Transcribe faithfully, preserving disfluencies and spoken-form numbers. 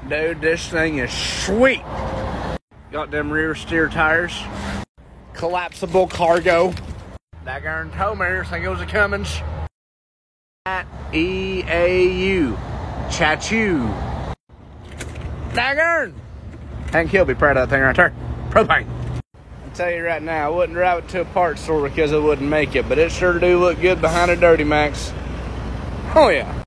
Dude, this thing is sweet. Got them rear steer tires. Collapsible cargo. Daggone told me everything was a Cummins. E A U. Chat-you. Daggone. Hank Hill be proud of that thing right there. Propane. I'll tell you right now, I wouldn't drive it to a parts store because it wouldn't make it, but it sure do look good behind a Dirty Max. Oh yeah.